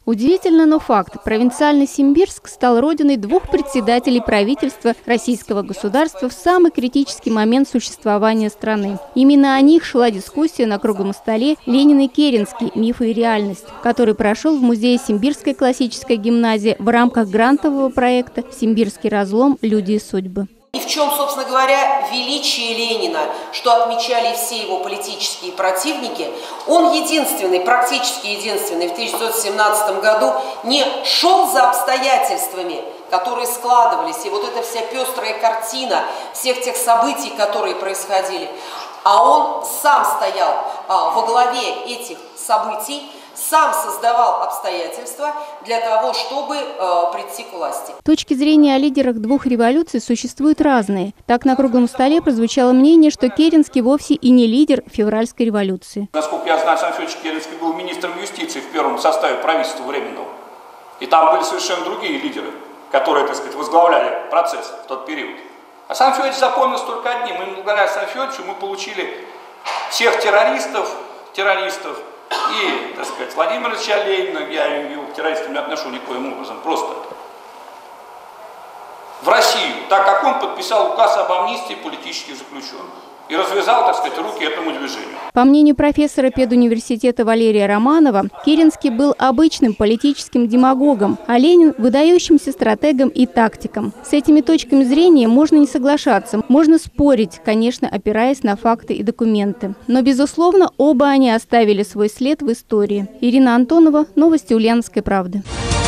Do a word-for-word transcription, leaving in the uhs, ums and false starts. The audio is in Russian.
Удивительно, но факт. Провинциальный Симбирск стал родиной двух председателей правительства российского государства в самый критический момент существования страны. Именно о них шла дискуссия на круглом столе «Ленин и Керенский. Мифы и реальность», который прошел в музее Симбирской классической гимназии в рамках грантового проекта «Симбирский разлом. Люди и судьбы». И в чем, собственно говоря, величие Ленина, что отмечали все его политические противники, он единственный, практически единственный в тысяча девятьсот семнадцатом году не шел за обстоятельствами, которые складывались, и вот эта вся пестрая картина всех тех событий, которые происходили, а он сам стоял а, во главе этих событий, сам создавал обстоятельства для того, чтобы э, прийти к власти. Точки зрения о лидерах двух революций существуют разные. Так, на круглом столе прозвучало мнение, что Керенский вовсе и не лидер февральской революции. Насколько я знаю, Александр Федорович Керенский был министром юстиции в первом составе правительства Временного. И там были совершенно другие лидеры, которые, так сказать, возглавляли процесс в тот период. Александр Федорович запомнился только одним. Мы, благодаря Александру Федоровичу, мы получили всех террористов, террористов, и, так сказать, Владимира Ильича Ленина, я его к террористам не отношу никоим образом, просто в Россию, так как он подписал указ об амнистии политических заключенных и развязал, так сказать, руки этому движению. По мнению профессора педуниверситета Валерия Романова, Керенский был обычным политическим демагогом, а Ленин – выдающимся стратегом и тактиком. С этими точками зрения можно не соглашаться, можно спорить, конечно, опираясь на факты и документы. Но, безусловно, оба они оставили свой след в истории. Ирина Антонова, новости Ульяновской правды.